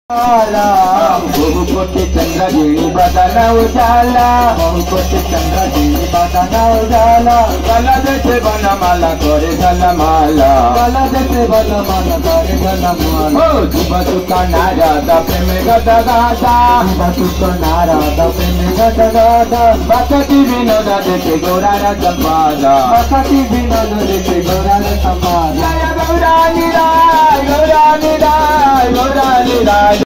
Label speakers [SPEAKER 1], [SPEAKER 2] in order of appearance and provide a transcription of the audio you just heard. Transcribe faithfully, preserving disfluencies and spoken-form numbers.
[SPEAKER 1] बहु कोटि चंद्र गिरी बदन उजाला, बहु कोटि चंद्र गिरी बदन उजाला। गला जैसे बनमाला करे गलमाला, गला जैसे बनमाला करे गलमाला। ओ शुभ सुख नारद प्रेम गद गादा, शुभ सुख नारद प्रेम गद गादा। बसती विनोद देखे गौरार संपादा, बसती विनोद देखे गौरार संपादा। जय गौरा निराय, गौरा निराय, गौरा निराय।